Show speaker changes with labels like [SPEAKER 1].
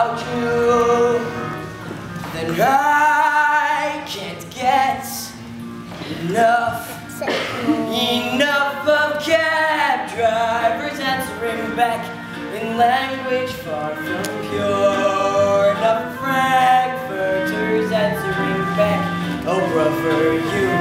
[SPEAKER 1] about you, then I can't get enough of cab drivers answering back in language far from pure. Enough frankfurters answering back, oh brother, you